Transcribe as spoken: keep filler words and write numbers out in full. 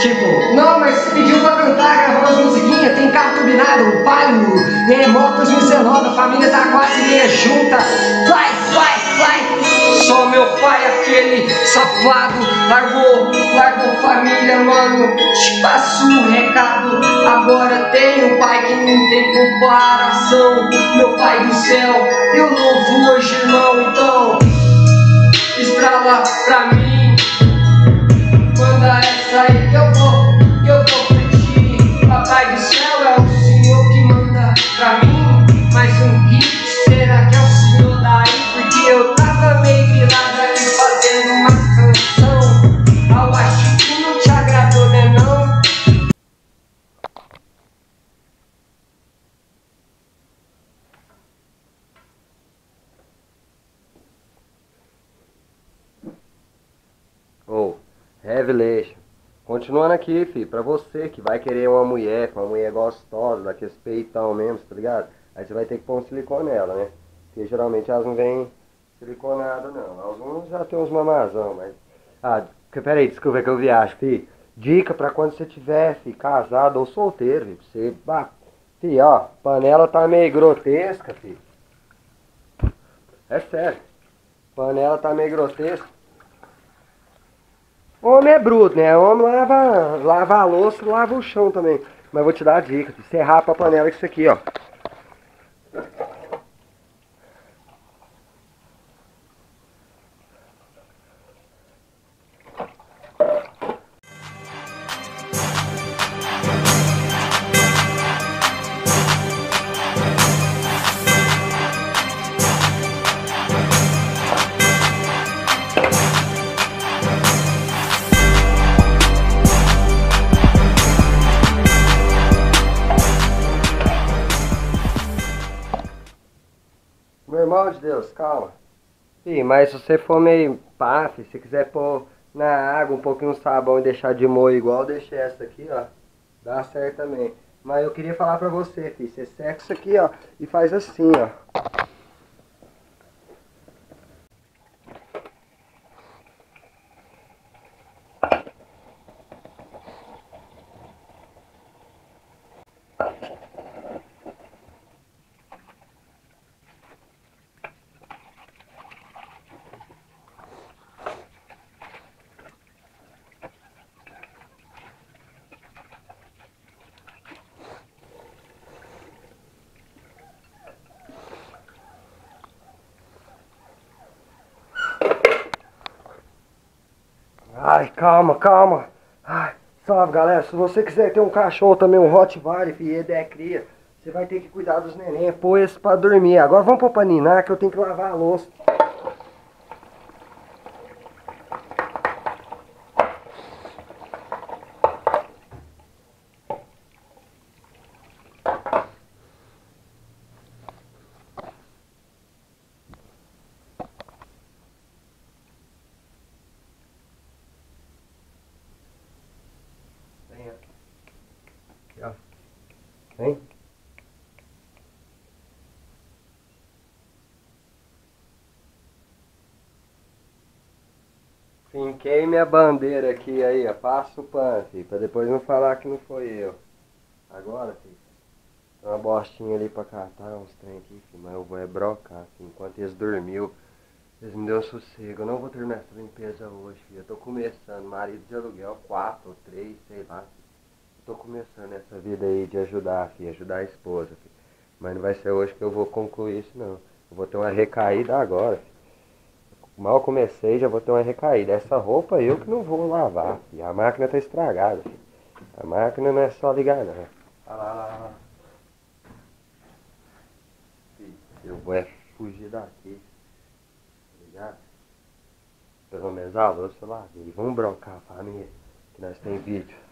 Tipo, não, mas você pediu pra cantar, gravar umas musiquinhas, tem carro turbinado, palio, é, moto dois mil e dezenove, a família tá quase meia junta. Vai, vai, vai! Só meu pai, aquele safado, largou, largou família, mano. Te passo um recado, agora tem um pai que não tem comparação. Meu pai do céu, eu louvo hoje, irmão, então estrala pra mim. Manda essa aí que eu vou, que eu vou curtir. Papai do céu é o Senhor que manda pra mim. Mais um hit, será que é o Senhor daí? Porque eu tava meio virado aqui fazendo uma canção. Eu acho que não te agradou, né não? Ô, Revelation. Continuando aqui, fi, pra você que vai querer uma mulher, uma mulher gostosa, daqueles peitão mesmo, tá ligado? Aí você vai ter que pôr um silicone nela, né? Porque geralmente elas não vêm siliconadas, não. Alguns já tem uns mamazão, mas... Ah, peraí, desculpa que eu viajo, fi. Dica pra quando você tiver, fi, casado ou solteiro, fi. Você... Bah, fi, ó, panela tá meio grotesca, fi. É sério. Panela tá meio grotesca. Homem é bruto, né? Homem lava, lava a louça, lava o chão também. Mas vou te dar a dica, você rapa a panela com isso aqui, ó. Meu irmão de Deus, calma. Sim, mas se você for meio pá, fi, se quiser pôr na água um pouquinho de sabão e deixar de molho igual, deixa essa aqui, ó. Dá certo também. Mas eu queria falar pra você, filho, você seca isso aqui, ó, e faz assim, ó. Ai, calma, calma. Ai, salve, galera. Se você quiser ter um cachorro também, um Rottweiler, filho, ele é cria, você vai ter que cuidar dos neném, pôr esse pra dormir. Agora vamos pra ninar, que eu tenho que lavar a louça. Vem aqui. Aqui, ó. Vem. Finquei minha bandeira aqui aí, ó. Passa o pano, filho, pra depois não falar que não foi eu. Agora, filho, tem uma bostinha ali pra catar, uns trem aqui, filho, mas eu vou é brocar, filho. Enquanto eles dormiu, eles me deu sossego. Eu não vou terminar essa limpeza hoje, filho. Eu tô começando, marido de aluguel, quatro ou três, sei lá. Eu tô começando essa vida aí de ajudar, filho, ajudar a esposa, filho. Mas não vai ser hoje que eu vou concluir isso, não. Eu vou ter uma recaída agora, filho. Mal comecei, já vou ter uma recaída. Essa roupa eu que não vou lavar, filho. A máquina tá estragada, filho. A máquina não é só ligar, não. Olha lá, lá, lá. Filho, eu vou é fugir daqui. Tá ligado? Pelo menos a louça eu lavei. Vamos broncar, família, que nós tem vídeo.